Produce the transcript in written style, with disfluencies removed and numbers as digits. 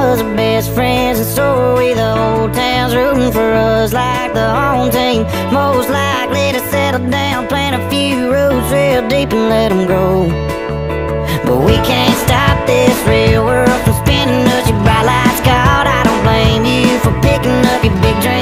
us are best friends, and so are we. The whole town's rooting for us like the home team. Most likely to settle down, plant a few roots real deep and let them grow. But we can't stop this real world from spinning us. Your bright lights caught, I don't blame you for picking up your big dream.